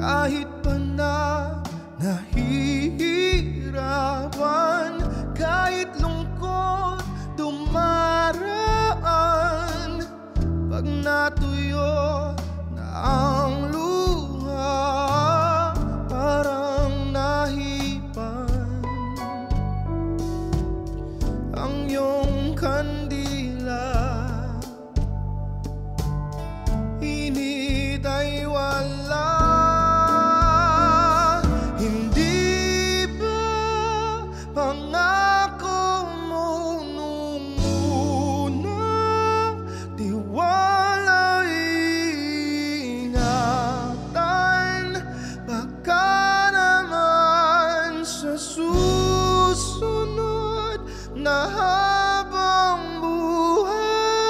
kahit pa na nahihirapan, kahit lungkot dumaraan, pag natuyo na ang luha, parang nahipan ang iyong kandila. Init ay wala. Hindi ba pangako mo nung una, tiwala ingatan, baka naman sa susunod na habang buhay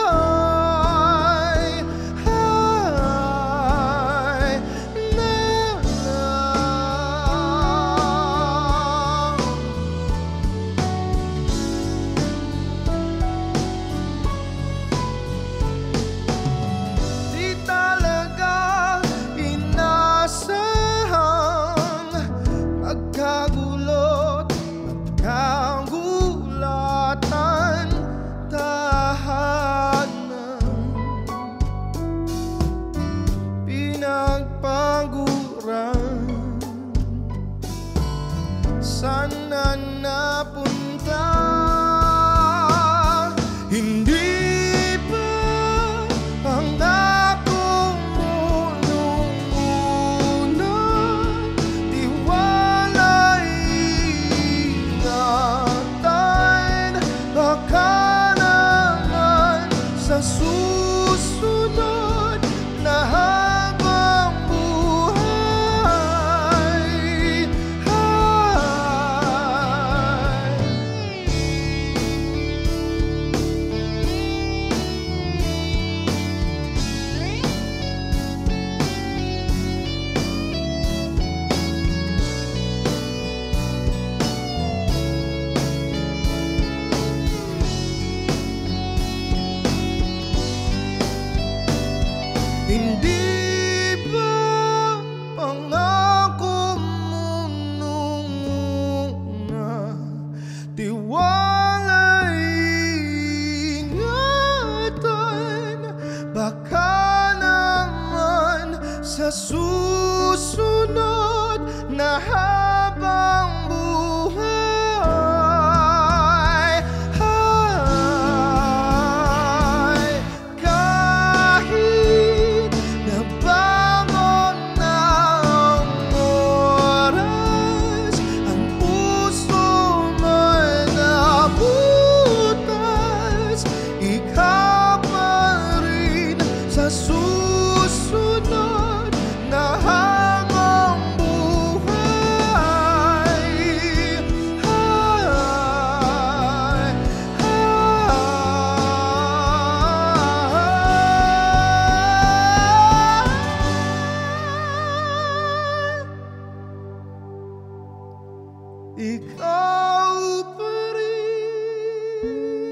magkagulot, magkagulatan, tahanan pinagpaguran. Sana napunta, hindi ba pangako mo nung una, tiwala ingatan, baka naman sa susunod na habang buhay hindi ba pangako mo nung una, tiwala ingatan, baka naman sa susunod na habang buhay kahit nabangon na ang oras, ang puso mo'y nabutas, ikaw pa rin sa susunod na habang buhay. Ikaw pa rin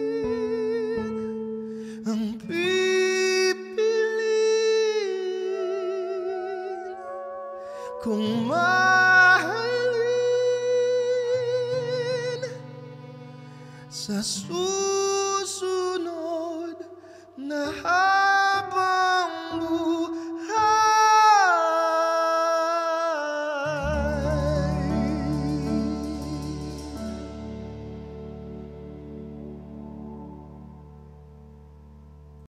ang pipiliin kung mahalin sa susunod.